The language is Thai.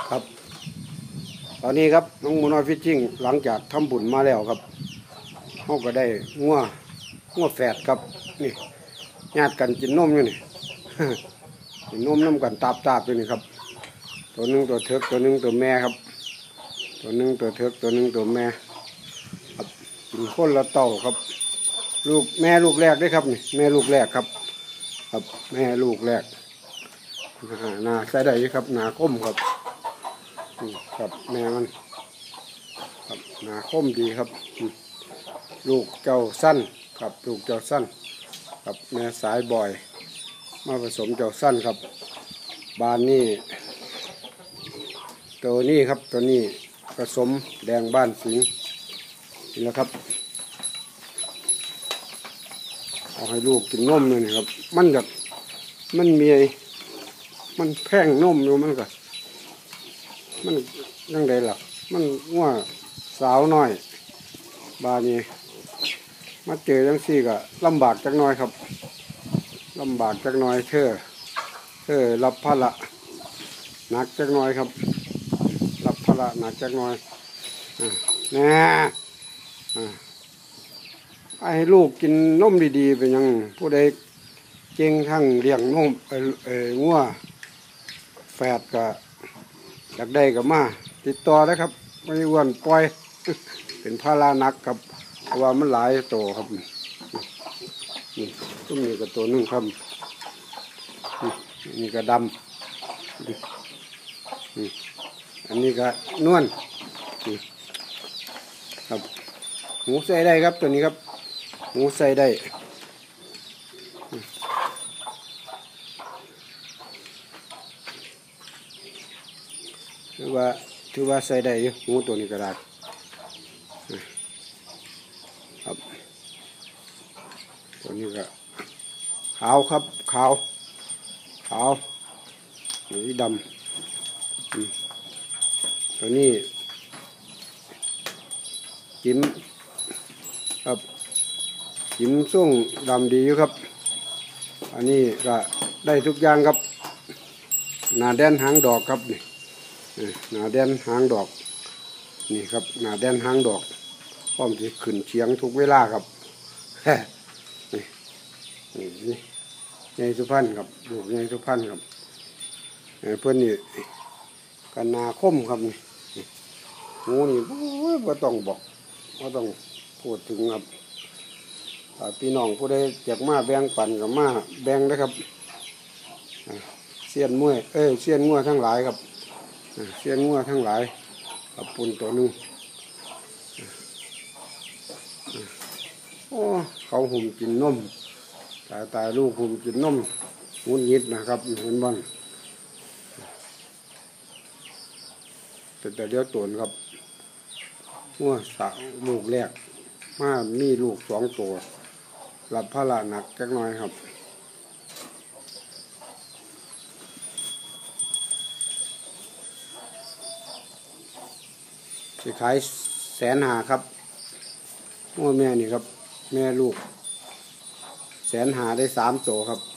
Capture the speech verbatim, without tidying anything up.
ครับตอนนี้ครับน้องหมูน้อยฟิชชิ่งหลังจากทำบุญมาแล้วครับเขาก็ได้งัวงัวแฝดครับนี่ญาติกันกินนมอยู่นี่ กินนมน้ำกันตาบตาบอยู่นี่ครับตัวหนึ่งตัวเถิกตัวหนึ่งตัวแม่ครับตัวหนึ่งตัวเถิกตัวหนึ่งตัวแม่ครับกินคนละเต่าครับลูกแม่ลูกแรกได้ครับนี่แม่ลูกแรกครับครับแม่ลูกแรกหนาใส่ได้ครับหนาคมครับครับแม่มันครับหนาคมดีครับลูกเจ้าสั้นครับลูกเจ้าสั้นครับแม่สายบ่อยมาผสมเจ้าสั้นครับบานนี่ตัวนี้ครับตัวนี้ผสมแดงบ้านสิงนี่แหละครับเอาให้ลูกกินนมเลยนะครับมันแบบมันมีมันแพงนมอยู่มันก็มันยังไงล่ะมันง่วสาวน้อยบานนี้มาเจอจังซี่ก็ลำบากจักหน่อยครับลำบากจักหน่อยเธอเธอรับภาระหนักจักหน่อยครับรับภาระหนักจักหน่อยอ่าแน่อ่าให้ลูกกินนมดีๆเป็นยังผู้ใดเก่งทั้งเลี้ยงนมเออเอองัวแฝดก็อยากได้ก็มาติดต่อนะครับไม่อ้วนปล่อย เป็นภาระหนักครับเพราะว่ามันหลายโตครับนี่ต้นนี้ก็ตัวนึงครับนี่ก็ดำอันนี้ก็นวลครับหมูใส่ได้ครับตัวนี้ครับหมูใส่ได้ถือว่าถือว่าใส่ได้อยู่หมูตัวนี้ก็ได้ครับตัวนี้ก็ขาวครับขาวขาวนี่ดำตัวนี้จิ้มครับจิ้มส่งดำดีอยู่ครับอันนี้ก็ได้ทุกอย่างครับหน้าแดนหางดอกครับนี่หน้าแดนหางดอกนี่ครับหน้าแดนหางดอกพร้อมที่ขึ้นเฉียงทุกเวลาครับนี่นี่นี่ใหญ่สุพรรณครับลูกใหญ่สุพรรณครับเพื่อนนี่กันนาคมครับนี่งูนี่ก็ต้องบอกก็ต้องพูดถึงครับพี่น้องผู้ใดอยากมาแบ่งปันกับมาแบ่งนะครับเสี้ยนมวยเอ้ยเสี้ยนงัวทั้งหลายครับเสี้ยนงัวทั้งหลายกับปุ่นตัวนึงโอ้เขาหุ่มกินนมตายตายลูกหุ่มกินนมงุนยิดนะครับเห็นบ้างแต่แต่เดี๋ยวตัวครับงัวสาวลูกแรกมามีลูกสองตัวรับภาระหนักจักหน่อยครับสิขายแสนหาครับงัวแม่นี่ครับแม่ลูกแสนหาได้สามตัวครับ